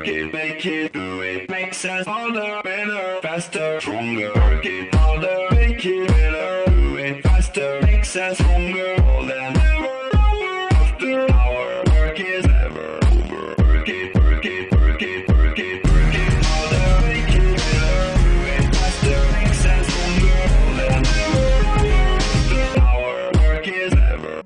work it, make it, do it, makes us harder, better, faster, stronger. Work it harder, make it better, do it faster, makes us stronger. More than ever, hour after hour, work is never over. Work it, work it, work it, work it, work it harder, make it better, do it faster, makes us stronger. More than ever, hour after hour, work is never.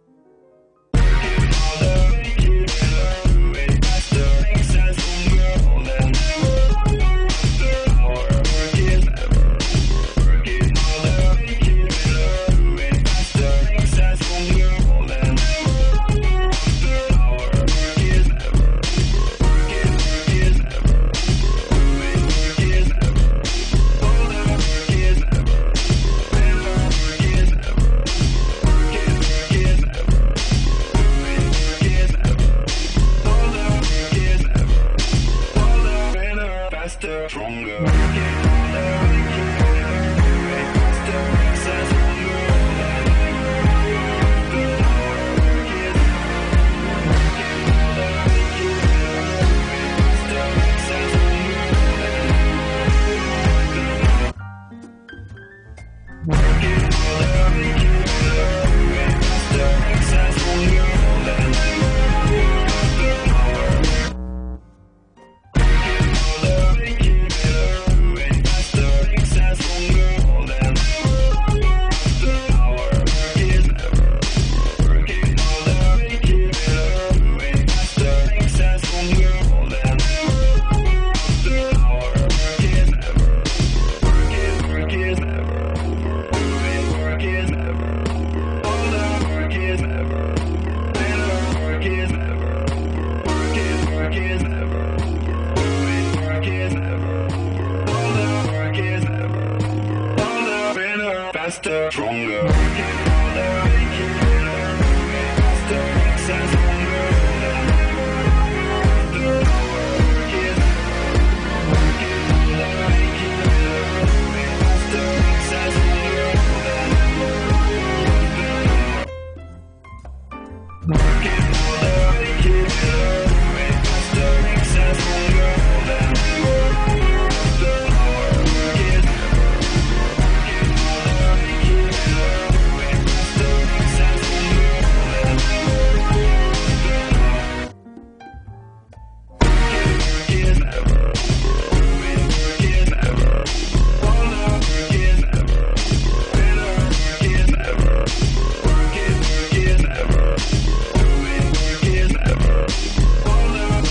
Faster, stronger.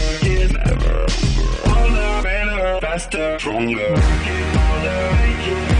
Faster, stronger.